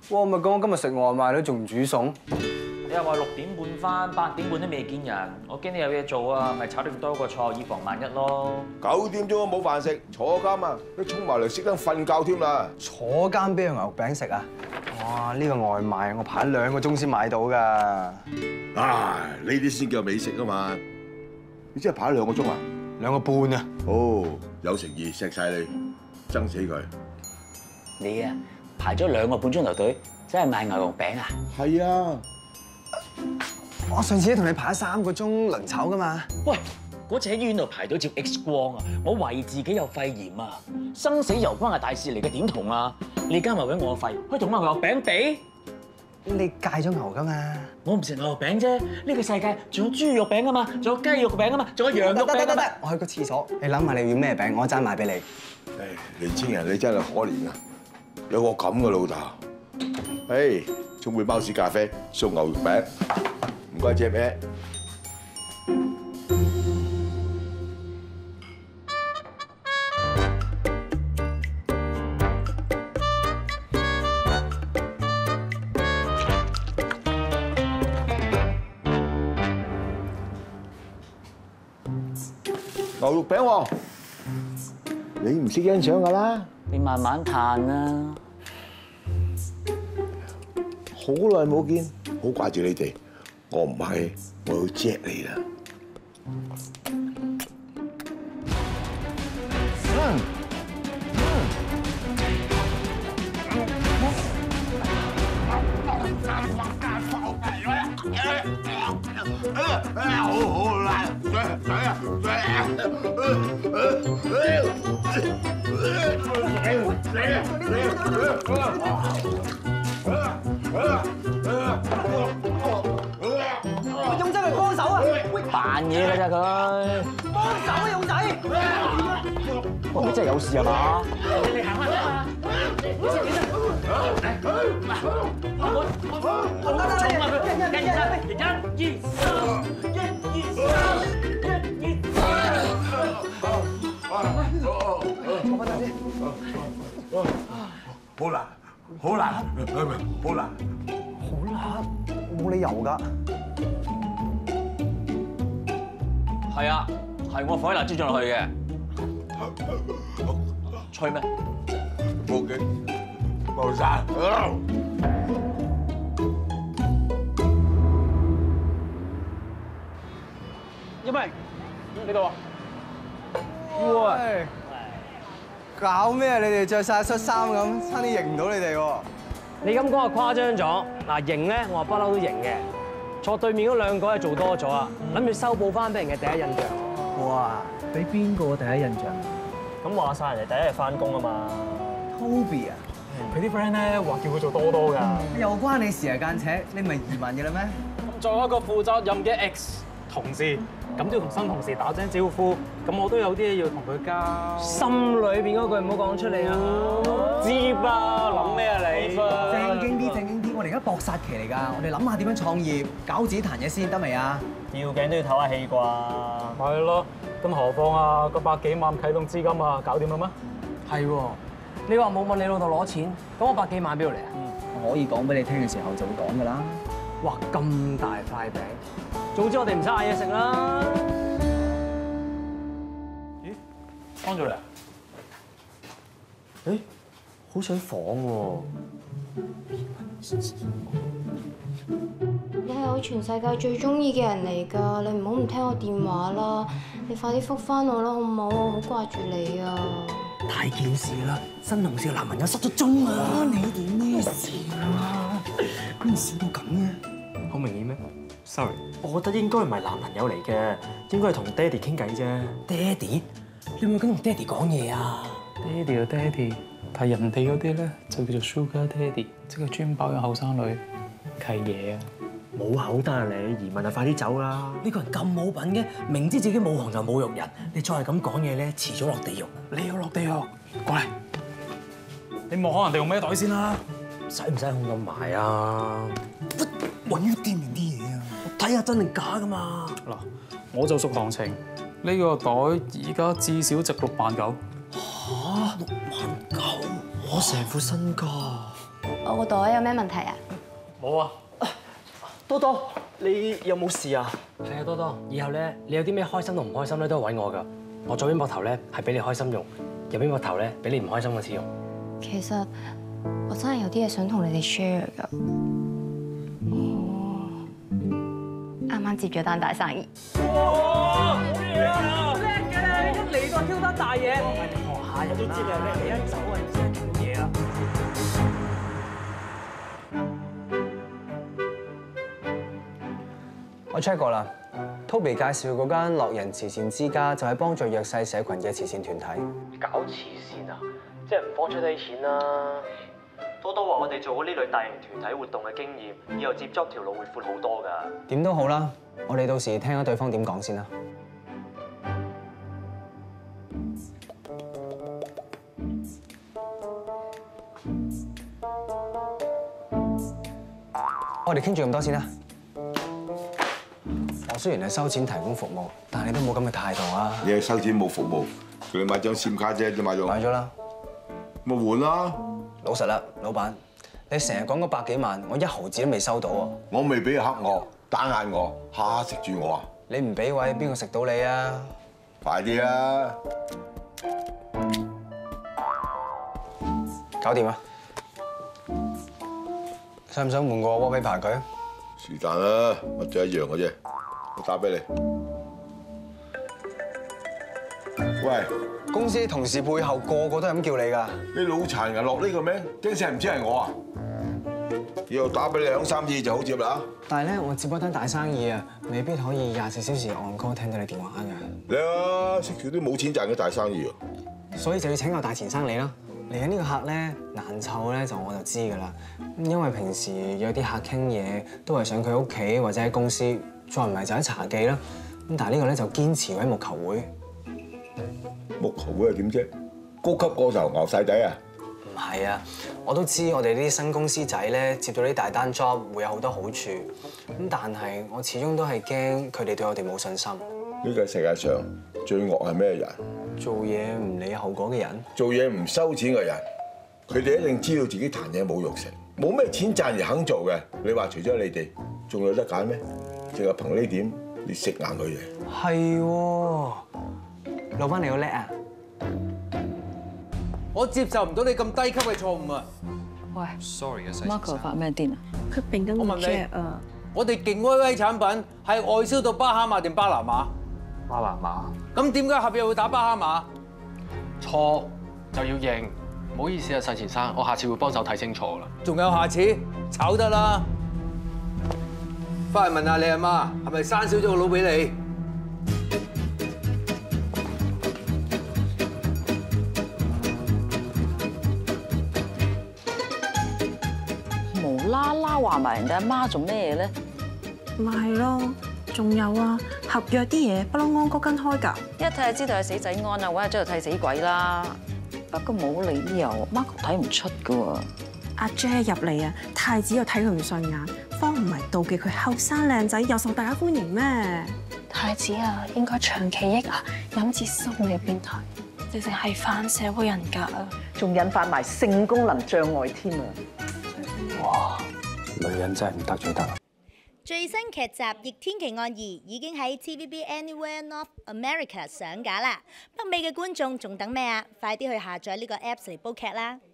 哇！咪講我今日食外賣都仲唔煮餸？ 你又話6點半翻，8點半都未見人，我驚你有嘢做啊，咪炒定多個菜以防萬一咯。 9點鐘都冇飯食，坐監啊！都衝埋嚟熄燈瞓覺添啦。 坐監邊有牛餅食啊？哇！呢個外賣我排咗2個鐘先買到㗎。 啊！呢啲先叫美食啊嘛！你真係排咗2個鐘啊 2個半啊！ 哦，有誠意，錫晒你，憎死佢。 你啊，排咗2個半鐘頭隊，真係買牛肉餅啊？ 係啊。 我上次同你排咗3個鐘輪炒㗎嘛。 喂，嗰次喺醫院度排到照 X 光啊，我懷疑自己有肺炎啊，生死攸關係大事嚟嘅，點同啊？你加埋俾我個肺，可以同埋牛肉餅比？ 你戒咗牛㗎嘛？ 我唔食牛肉餅啫，呢個世界仲有豬肉餅啊嘛，仲有雞肉餅啊嘛，仲有羊肉餅啊嘛。 我去個廁所，你諗下你要咩餅，我一陣買俾你。 唉，年青人你真係可憐啊！有個咁嘅老豆。唉，沖杯貓屎咖啡，送牛肉餅，唔該借咩？牛肉餅喎，你唔識欣賞㗎啦。 你慢慢嘆啦。 好耐冇見，好掛住你哋。我唔係，我要 Jack 你啦。 勇仔嚟幫手啊！ 扮嘢㗎咋佢？ 幫手啊，勇仔！ 我咪真係有事啊嘛？你行開啊！ 好難，好難，好難。 好辣，冇理由㗎。 係啊，係我放啲辣椒醬落去嘅。吹咩？ 報警，報晒。 一明呢度啊！ 喂，搞咩啊？你哋着晒恤衫咁，差啲認唔到你哋喎。 你咁講就誇張咗。嗱，型咧，我話不嬲都型嘅。坐對面嗰2個係做多咗啊，諗住修補翻俾人嘅第一印象。 哇！俾邊個第一印象？ 咁話晒人哋第一日翻工啊嘛。 Toby 啊， 佢啲 friend 咧話叫佢做多多㗎。 又關你事啊間尺？你唔係移民嘅啦咩？ 咁作為一個負責任嘅 ex 同事，咁都要同新同事打聲招呼。咁我都有啲嘢要同佢交。心裏邊嗰句唔好講出嚟啊！知吧？諗咩啊你？ 正經啲，正經啲。我哋而家搏殺期嚟㗎，我哋諗下點樣創業，搞自己壇嘢先得未啊？ 吊頸都要唞下氣啩。係咯，咁何況啊個100幾萬啟動資金啊，搞掂啦咩？ 係喎，你話冇問你老豆攞錢，咁我100幾萬邊度嚟啊？我可以講俾你聽嘅時候就會講㗎啦。 哇！咁大塊餅，早知我哋唔使嗌嘢食啦。咦？翻咗嚟啊？ 誒，好似喺房喎。 你係我全世界最中意嘅人嚟㗎，你唔好唔聽我電話啦，你快啲覆返我啦，好唔好？我好掛住你啊！ 大件事啦，新同事嘅男朋友失咗蹤啊！你哋咩事啊？咩事到咁嘅？ 好明顯咩 ？Sorry， 我覺得應該唔係男朋友嚟嘅，應該係同爹哋傾偈啫。 爹哋，你有冇咁同爹哋講嘢啊？ 爹哋就爹哋，但係人哋嗰啲咧就叫做 Sugar Daddy，即係專包養後生女契爺啊！ 冇口得啊你，移民就快啲走啦！ 呢個人咁冇品嘅，明知自己冇行就侮辱人，你再係咁講嘢咧，遲早落地獄。 你要落地獄，過嚟！你望下人哋用咩袋先啦？ 使唔使控咁埋啊？ 揾啲店面啲嘢啊！我睇下真定假㗎嘛！ 嗱，我就熟行情，呢個袋而家至少值6萬9。 嚇，6萬9！我成副身家。 我個袋有咩問題啊？ 冇啊，多多，你有冇事啊？係啊，多多，以後咧，你有啲咩開心同唔開心咧，都係揾我㗎。我左邊膊頭咧係俾你開心用，右邊膊頭咧俾你唔開心嗰時用。 其實我真係有啲嘢想同你哋 share 㗎。啱啱接咗單大生意。 哇！叻嘅咧，一嚟就挑單大嘢。學下人都知你係叻，你一走啊，唔知做嘢啦。 我 check 過啦 ，Toby 介紹嗰間樂人慈善之家就係幫助弱勢社群嘅慈善團體。 搞慈善啊，即係唔幫出啲錢啦。多多話我哋做過呢類大型團體活動嘅經驗，以後接 job 條路會闊好多㗎。 點都好啦，我哋到時聽下對方點講先啦。我哋傾住咁多先啦。我雖然係收錢提供服務，但係你都冇咁嘅態度啊！ 你係收錢冇服務，佢買張 SIM 卡啫，你買咗？ 買咗啦， 咪換啦！ 老實啦，老闆，你成日講嗰百幾萬，我一毫子都未收到啊！ 我未俾佢黑我，打壓我，下下食住我啊！ 你唔俾位，邊個食到你啊？ 快啲啦！ 搞掂啊！使唔使換個 wallpaper 佢？ 是但啦，乜都一樣嘅啫。我打俾你。喂， 公司同事背後個個都係咁叫你㗎。 你腦殘人落呢個名，驚死人唔知係我啊！以後打俾你2、3次就好接啦。 但係咧，我接嗰單大生意啊，未必可以24小時 on call 聽到你電話㗎。 你啊，食住啲冇錢賺嘅大生意啊！ 所以就要請個大錢生你啦。嚟緊呢個客咧難湊咧，我就知㗎啦。因為平時有啲客傾嘢都係上佢屋企或者喺公司，再唔係就喺茶記啦。咁但係呢個咧就堅持喺木球會。 木球會係點啫？高級歌手牛晒底啊！ 唔係啊，我都知我哋呢啲新公司仔咧接到啲大單 job 會有好多好處。咁但係我始終都係驚佢哋對我哋冇信心。 呢個世界上最惡係咩人？ 做嘢唔理後果嘅人， 做嘢唔收錢嘅人，佢哋一定知道自己彈嘢冇肉食，冇咩錢賺而肯做嘅。你話除咗你哋，仲有得揀咩？淨係憑呢點，你食硬佢哋。 係喎，老闆你好叻啊！ 我接受唔到你咁低級嘅錯誤啊！ 喂 ，sorry 嘅 ，Marco 發咩癲啊？ 佢並緊個 Jack 啊！ 我哋勁威威產品係外銷到巴哈馬定巴拿馬？ 巴拿馬咁點解合約會打巴哈馬？ 錯就要認，唔好意思啊，細錢生，我下次會幫手睇清楚㗎啦。 仲有下次？炒得啦！翻嚟問下你阿媽，係咪生少咗個佬俾你？ 無啦啦話埋人哋阿媽做咩咧？ 咪係咯，仲有啊，合約啲嘢不嬲安哥跟開㗎。 一睇就知道係死仔安啊，揾日將佢替死鬼啦。不過冇理由 Marco 睇唔出㗎喎。 阿 J 入嚟啊，太子又睇佢唔順眼，方唔係妒忌佢後生靚仔又受大家歡迎咩？ 太子啊，應該長期益啊，飲至心嘅變態，直情係反社會人格啊！ 仲引發埋性功能障礙添啊！ 哇，女人真係唔得罪得。 最新劇集《逆天奇案2》已經喺 TVB Anywhere North America 上架啦！北美嘅觀眾仲等咩啊？快啲去下載呢個 Apps 嚟煲劇啦！